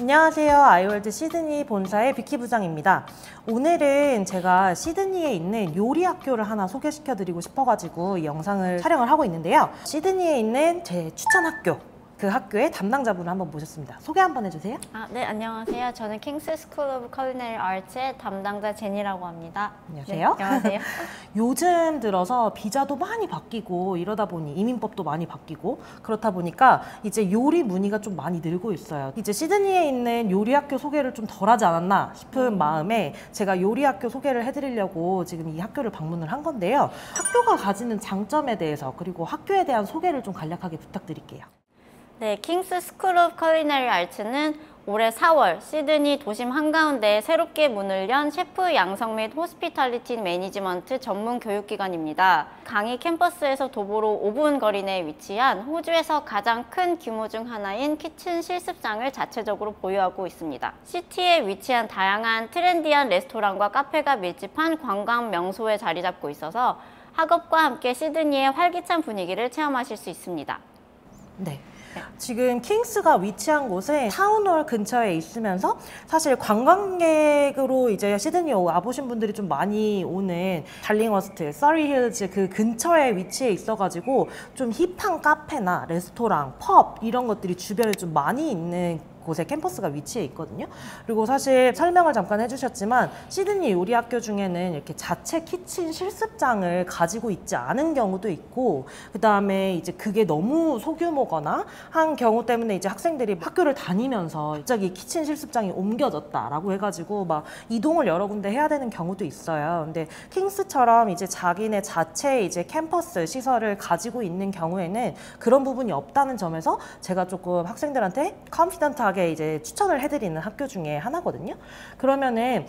안녕하세요. 아이월드 시드니 본사의 비키 부장입니다. 오늘은 제가 시드니에 있는 요리 학교를 하나 소개시켜 드리고 싶어가지고 이 영상을 촬영을 하고 있는데요. 시드니에 있는 제 추천 학교, 그 학교의 담당자분을 한번 모셨습니다. 소개 한번 해주세요. 네, 안녕하세요. 저는 킹스 스쿨 오브 컬리너리 아츠의 담당자 제니라고 합니다. 안녕하세요. 네, 안녕하세요. 요즘 들어서 비자도 많이 바뀌고 이러다 보니 이민법도 많이 바뀌고 그렇다 보니까 이제 요리 문의가 좀 많이 늘고 있어요. 이제 시드니에 있는 요리 학교 소개를 좀 덜 하지 않았나 싶은 마음에 제가 요리 학교 소개를 해드리려고 지금 이 학교를 방문을 한 건데요. 학교가 가지는 장점에 대해서 그리고 학교에 대한 소개를 좀 간략하게 부탁드릴게요. 네, 킹스 스쿨 오브 컬리너리 아츠는 올해 4월 시드니 도심 한가운데에 새롭게 문을 연 셰프 양성 및 호스피탈리티 매니지먼트 전문 교육기관입니다. 강의 캠퍼스에서 도보로 5분 거리 내에 위치한 호주에서 가장 큰 규모 중 하나인 키친 실습장을 자체적으로 보유하고 있습니다. 시티에 위치한 다양한 트렌디한 레스토랑과 카페가 밀집한 관광 명소에 자리 잡고 있어서 학업과 함께 시드니의 활기찬 분위기를 체험하실 수 있습니다. 네. 지금 킹스가 위치한 곳에 타운홀 근처에 있으면서 사실 관광객으로 이제 시드니에 와보신 분들이 좀 많이 오는 달링워스트, 서리힐즈 그 근처에 위치해 있어가지고 좀 힙한 카페나 레스토랑, 펍 이런 것들이 주변에 좀 많이 있는 곳에 캠퍼스가 위치해 있거든요. 그리고 사실 설명을 잠깐 해주셨지만 시드니 요리 학교 중에는 이렇게 자체 키친 실습장을 가지고 있지 않은 경우도 있고, 그 다음에 이제 그게 너무 소규모거나 한 경우 때문에 이제 학생들이 학교를 다니면서 갑자기 키친 실습장이 옮겨졌다라고 해가지고 막 이동을 여러 군데 해야 되는 경우도 있어요. 근데 킹스처럼 이제 자기네 자체 이제 캠퍼스 시설을 가지고 있는 경우에는 그런 부분이 없다는 점에서 제가 조금 학생들한테 컨피던트하게 이제 추천을 해드리는 학교 중에 하나거든요. 그러면은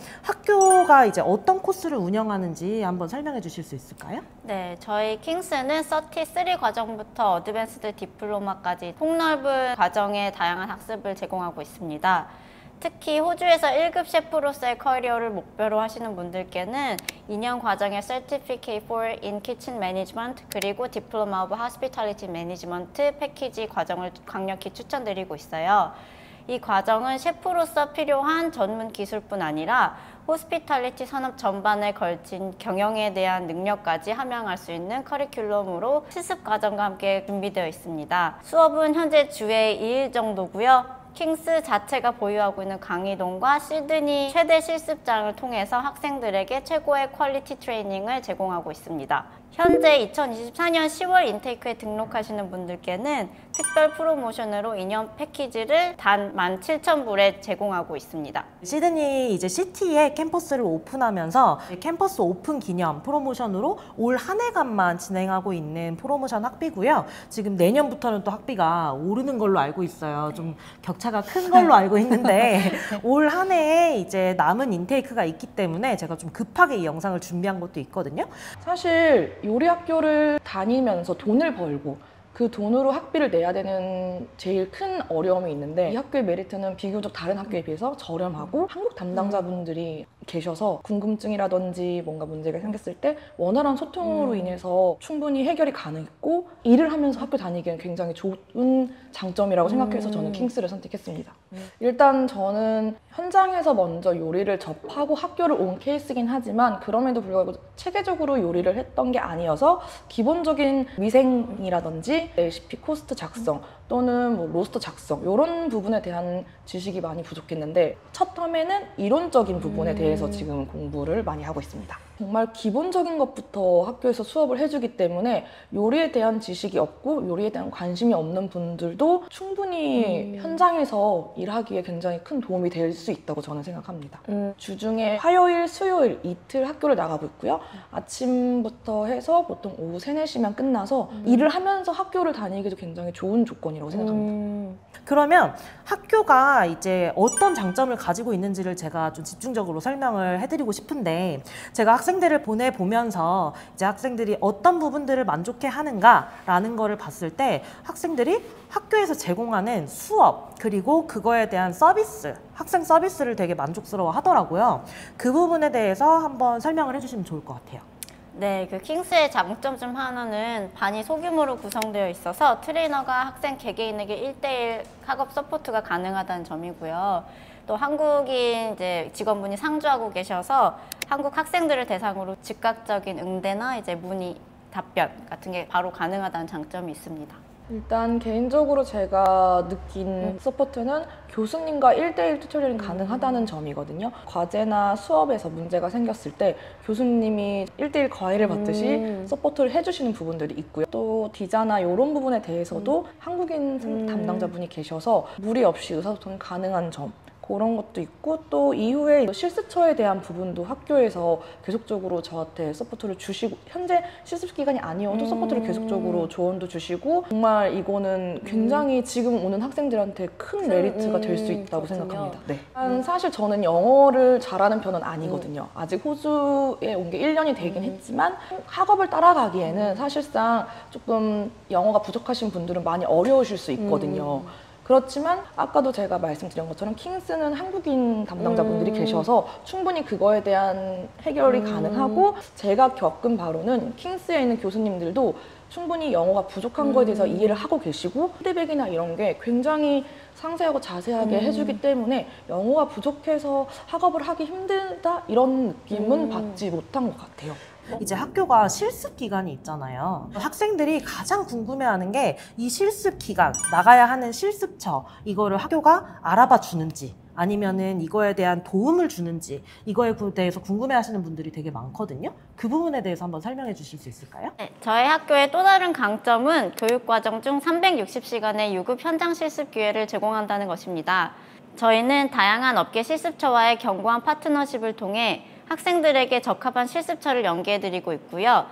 학교가 이제 어떤 코스를 운영하는지 한번 설명해 주실 수 있을까요? 네, 저희 킹스는 33 과정부터 어드밴스드 디플로마까지 폭넓은 과정의 다양한 학습을 제공하고 있습니다. 특히 호주에서 1급 셰프로서의 커리어를 목표로 하시는 분들께는 2년 과정의 Certificate for in Kitchen Management 그리고 Diploma of Hospitality Management 패키지 과정을 강력히 추천드리고 있어요. 이 과정은 셰프로서 필요한 전문 기술뿐 아니라 호스피탈리티 산업 전반에 걸친 경영에 대한 능력까지 함양할 수 있는 커리큘럼으로 실습 과정과 함께 준비되어 있습니다. 수업은 현재 주에 2일 정도고요. 킹스 자체가 보유하고 있는 강의동과 시드니 최대 실습장을 통해서 학생들에게 최고의 퀄리티 트레이닝을 제공하고 있습니다. 현재 2024년 10월 인테이크에 등록하시는 분들께는 특별 프로모션으로 2년 패키지를 단 17,000불에 제공하고 있습니다. 시드니 이제 시티에 캠퍼스를 오픈하면서 캠퍼스 오픈 기념 프로모션으로 올 한 해간만 진행하고 있는 프로모션 학비고요. 지금 내년부터는 또 학비가 오르는 걸로 알고 있어요. 좀 격차가 큰 걸로 알고 있는데 올 한 해에 이제 남은 인테이크가 있기 때문에 제가 좀 급하게 이 영상을 준비한 것도 있거든요. 사실 요리 학교를 다니면서 돈을 벌고 그 돈으로 학비를 내야 되는 제일 큰 어려움이 있는데, 이 학교의 메리트는 비교적 다른 학교에 비해서 저렴하고 한국 담당자분들이 계셔서 궁금증이라든지 뭔가 문제가 생겼을 때 원활한 소통으로 인해서 충분히 해결이 가능했고, 일을 하면서 학교 다니기에는 굉장히 좋은 장점이라고 생각해서 저는 킹스를 선택했습니다. 일단 저는 현장에서 먼저 요리를 접하고 학교를 온 케이스긴 하지만 그럼에도 불구하고 체계적으로 요리를 했던 게 아니어서 기본적인 위생이라든지 레시피 코스트 작성 또는 뭐 로스터 작성 이런 부분에 대한 지식이 많이 부족했는데, 첫 텀에는 이론적인 부분에 대해서 지금 공부를 많이 하고 있습니다. 정말 기본적인 것부터 학교에서 수업을 해주기 때문에 요리에 대한 지식이 없고 요리에 대한 관심이 없는 분들도 충분히 현장에서 일하기에 굉장히 큰 도움이 될 수 있다고 저는 생각합니다. 주중에 화요일, 수요일 이틀 학교를 나가고 있고요. 아침부터 해서 보통 오후 3, 4시면 끝나서 일을 하면서 학교를 다니기도 굉장히 좋은 조건이라고 생각합니다. 그러면 학교가 이제 어떤 장점을 가지고 있는지를 제가 좀 집중적으로 설명을 해드리고 싶은데, 제가 학생들을 보내보면서 이제 학생들이 어떤 부분들을 만족해 하는가라는 거를 봤을 때 학생들이 학교에서 제공하는 수업 그리고 그거에 대한 서비스, 학생 서비스를 되게 만족스러워 하더라고요. 그 부분에 대해서 한번 설명을 해주시면 좋을 것 같아요. 네, 그 킹스의 장점 중 하나는 반이 소규모로 구성되어 있어서 트레이너가 학생 개개인에게 1대1 학업 서포트가 가능하다는 점이고요. 또 한국인 이제 직원분이 상주하고 계셔서 한국 학생들을 대상으로 즉각적인 응대나 이제 문의, 답변 같은 게 바로 가능하다는 장점이 있습니다. 일단 개인적으로 제가 느낀 서포트는 교수님과 1대1 튜토리얼이 가능하다는 점이거든요. 과제나 수업에서 문제가 생겼을 때 교수님이 1대1 과외를 받듯이 서포트를 해주시는 부분들이 있고요. 또 디자나 이런 부분에 대해서도 한국인 담당자분이 계셔서 무리 없이 의사소통이 가능한 점, 그런 것도 있고, 또 이후에 실습처에 대한 부분도 학교에서 계속적으로 저한테 서포트를 주시고, 현재 실습 기간이 아니어도 서포트를 계속적으로 조언도 주시고, 정말 이거는 굉장히 지금 오는 학생들한테 큰 메리트가 될 수 있다고 생각합니다. 네. 사실 저는 영어를 잘하는 편은 아니거든요. 아직 호주에 온 게 1년이 되긴 했지만 학업을 따라가기에는 사실상 조금 영어가 부족하신 분들은 많이 어려우실 수 있거든요. 그렇지만 아까도 제가 말씀드린 것처럼 킹스는 한국인 담당자분들이 계셔서 충분히 그거에 대한 해결이 가능하고, 제가 겪은 바로는 킹스에 있는 교수님들도 충분히 영어가 부족한 거에 대해서 이해를 하고 계시고, 피드백이나 이런 게 굉장히 상세하고 자세하게 해주기 때문에 영어가 부족해서 학업을 하기 힘들다 이런 느낌은 받지 못한 것 같아요. 이제 학교가 실습 기간이 있잖아요. 학생들이 가장 궁금해하는 게 이 실습 기간, 나가야 하는 실습처, 이거를 학교가 알아봐 주는지, 아니면은 이거에 대한 도움을 주는지, 이거에 대해서 궁금해하시는 분들이 되게 많거든요. 그 부분에 대해서 한번 설명해 주실 수 있을까요? 네, 저희 학교의 또 다른 강점은 교육과정 중 360시간의 유급 현장 실습 기회를 제공한다는 것입니다. 저희는 다양한 업계 실습처와의 견고한 파트너십을 통해 학생들에게 적합한 실습처를 연계해드리고 있고요.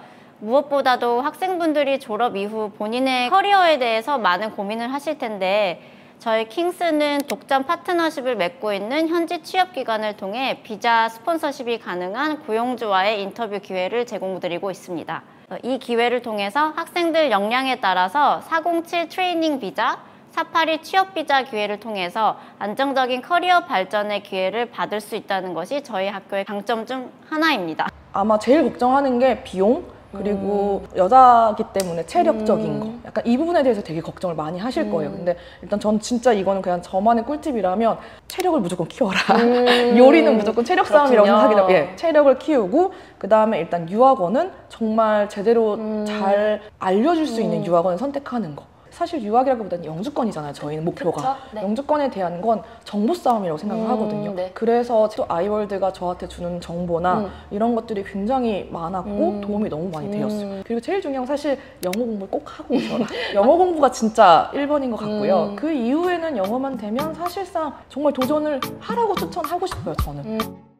무엇보다도 학생분들이 졸업 이후 본인의 커리어에 대해서 많은 고민을 하실 텐데, 저희 킹스는 독점 파트너십을 맺고 있는 현지 취업기관을 통해 비자 스폰서십이 가능한 고용주와의 인터뷰 기회를 제공드리고 있습니다. 이 기회를 통해서 학생들 역량에 따라서 407 트레이닝 비자, 482 취업 비자 기회를 통해서 안정적인 커리어 발전의 기회를 받을 수 있다는 것이 저희 학교의 강점 중 하나입니다. 아마 제일 걱정하는 게 비용, 그리고 여자기 때문에 체력적인 거, 약간 이 부분에 대해서 되게 걱정을 많이 하실 거예요. 근데 일단 전 진짜 이거는 그냥 저만의 꿀팁이라면 체력을 무조건 키워라. 요리는 무조건 체력 싸움이라고 생각하기 때문에, 예, 체력을 키우고, 그 다음에 일단 유학원은 정말 제대로 잘 알려줄 수 있는 유학원을 선택하는 거. 사실 유학이라기보다는 영주권이잖아요. 저희는 목표가. 네. 영주권에 대한 건 정보 싸움이라고 생각을 하거든요. 네. 그래서 또 아이월드가 저한테 주는 정보나 이런 것들이 굉장히 많았고 도움이 너무 많이 되었어요. 그리고 제일 중요한 건 사실 영어 공부를 꼭 하고 오셔라. 영어 공부가 진짜 1번인 것 같고요. 그 이후에는 영어만 되면 사실상 정말 도전을 하라고 추천하고 싶어요, 저는.